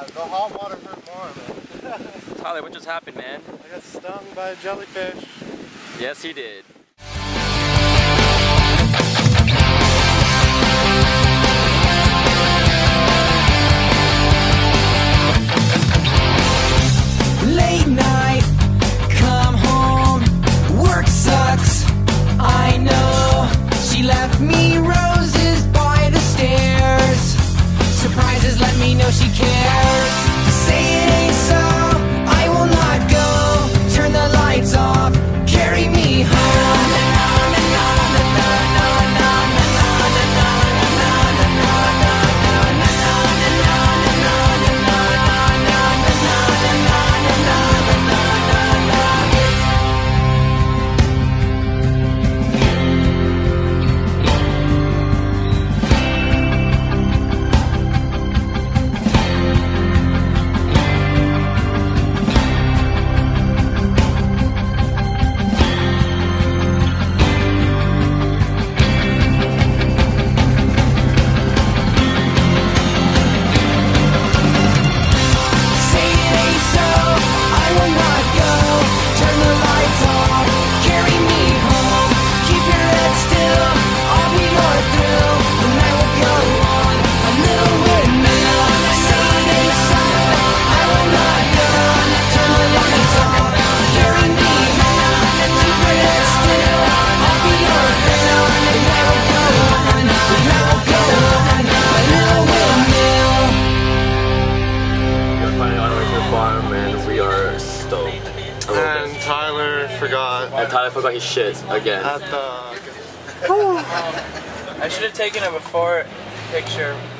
the hot water hurt more, man. Tyler, what just happened, man? I got stung by a jellyfish. Yes, he did. Late night, come home, work sucks, I know. She left me roses by the stairs. Surprises let me know she cares. Say it ain't so, I will not go. Turn the lights off, carry me home. And Tyler forgot his shit again. At the... I should have taken a before picture